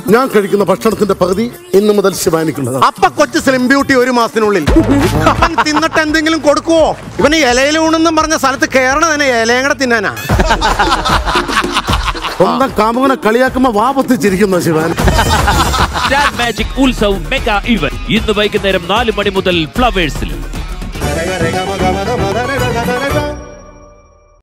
ഞാൻ കഴിക്കുന്ന ഭക്ഷണത്തിന്റെ പകുതി ഇന്നു മുതൽ ശിവാനിക്കുള്ളത്. അപ്പൊ കൊച്ചു സ്ലിം ബ്യൂട്ടി 1 മാസത്തിനുള്ളിൽ അവൻ തിന്നിട്ട് എന്തെങ്കിലും കൊടുക്കുവോ? ഇവന് ഇലയിലൂണെന്നും പറഞ്ഞ സ്ഥലത്ത് കേറണ തന്നെ ഇലയും കൂടെ തിന്നാനാ. സ്വന്തം കാമുകനെ കളിയാക്കുമ്പോ വാപത്തിച്ചിരിക്കുന്ന Shivan. Star magic Utsav mega event ഇന്ന് വൈകുന്നേരം 4 മണി മുതൽ ഫ്ലവേഴ്സിൽ.